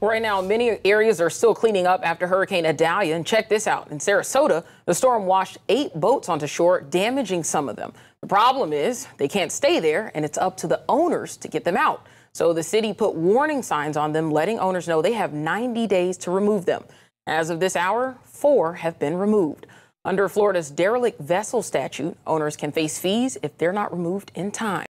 Right now, many areas are still cleaning up after Hurricane Idalia. And check this out. In Sarasota, the storm washed 8 boats onto shore, damaging some of them. The problem is they can't stay there, and it's up to the owners to get them out. So the city put warning signs on them, letting owners know they have 90 days to remove them. As of this hour, 4 have been removed. Under Florida's derelict vessel statute, owners can face fees if they're not removed in time.